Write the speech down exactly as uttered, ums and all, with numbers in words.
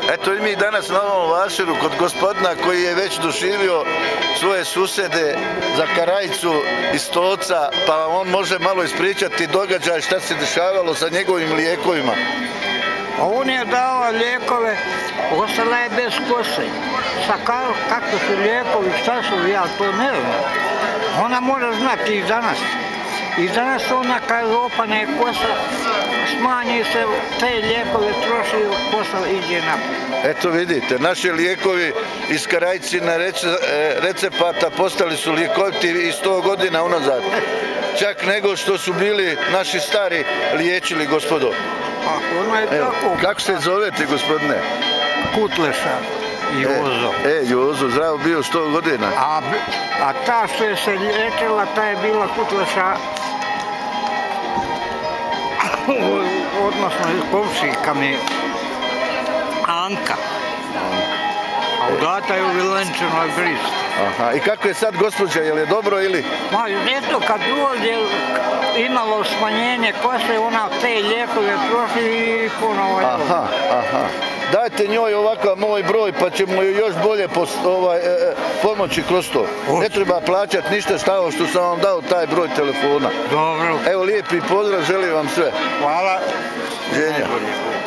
Eto i mi danas na ovom vašeru kod gospodina koji je već doživio svoje susede za Karajicu i Stoca, pa on može malo ispričati događaj šta se dešavalo sa njegovim lijekovima. On je dao lijekove, ostala je bez kose. Sa kako su lijekovi, šta su, ja to ne znam. Ona mora znati i danas. I danas ona kad opane kosa, smanji se, te lijekove troši, kosa iđe naprijed. Eto vidite, naši lijekovi iz Karajcina recepata postali su lijekoviti i sto godina unazad. Čak nego što su bili naši stari liječili, gospodo. Ono je tako. Kako se zovete, gospodine? Kutleša. Jozo. E, Jozo, zdravo bio sto godina. A ta što je se liječila, ta je bila Kutleša, odnosno komšika mi, Anka. A udata je u Vilenčanoj Bristi. Aha, i kako je sad gospođa, je li je dobro ili? Ma, eto, kad dođe imalo smanjenje kose, ona te lijekove prošli i ponovo je dobro. Aha, aha. Dajte njoj ovakav moj broj pa ćemo ju još bolje pomoći kroz to. Ne treba plaćati ništa stavo što sam vam dao taj broj telefona. Dobro. Evo lijepi pozdrav, želim vam sve. Hvala. Ženja.